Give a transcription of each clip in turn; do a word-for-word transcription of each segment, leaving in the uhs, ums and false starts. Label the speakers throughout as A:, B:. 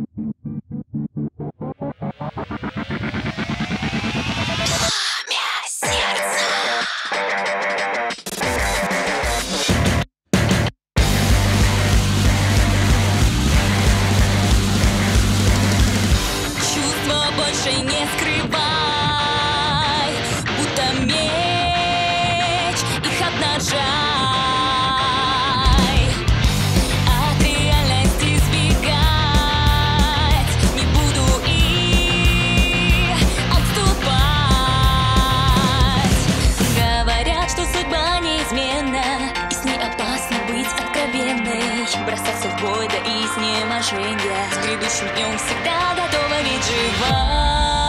A: Больше не скрывай, будто меч, их обнажай. От реальности сбегать не буду и отступать. Говорят, что судьба неизменна, и с ней опасно быть откровенной. Бросаться в бой до изнеможения, с грядущим днем всегда готова ведь жива.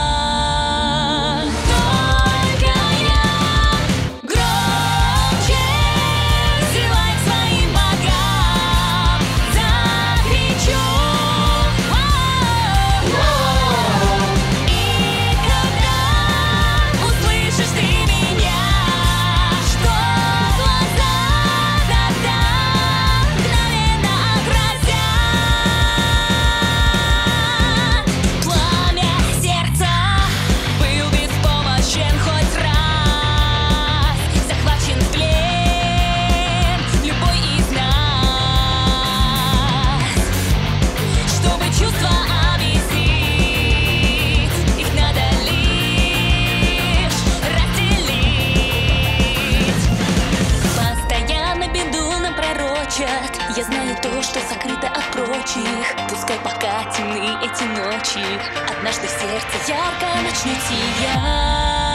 A: Я знаю то, что сокрыто от прочих. Пускай пока темны эти ночи, однажды в сердце ярко начнет сиять.